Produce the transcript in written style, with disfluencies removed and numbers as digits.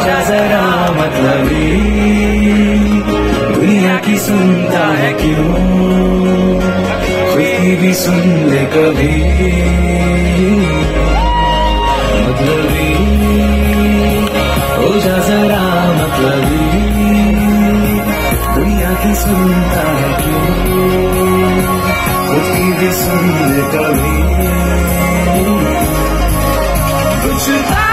जा जरा मतलबी, दुनिया की सुनता है क्यों, खुद की भी सुन ले कभी। मतलबी हो जा जरा मतलबी, दुनिया की सुनता है क्यों, खुद की भी सुन ले कभी। कुछ